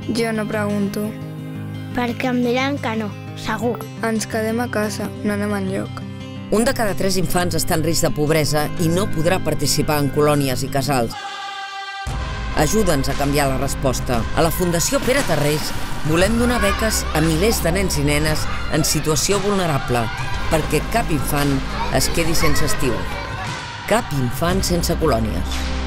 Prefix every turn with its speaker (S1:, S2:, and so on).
S1: Jo no pregunto.
S2: Perquè em diran que no, segur.
S1: Ens quedem a casa, no anem enlloc.
S3: Un de cada 3 infants està en risc de pobresa i no podrà participar en colònies i casals. Ajuda'ns a canviar la resposta. A la Fundació Pere Tarrés volem donar beques a milers de nens i nenes en situació vulnerable perquè cap infant es quedi sense estiu. Cap infant sense colònies.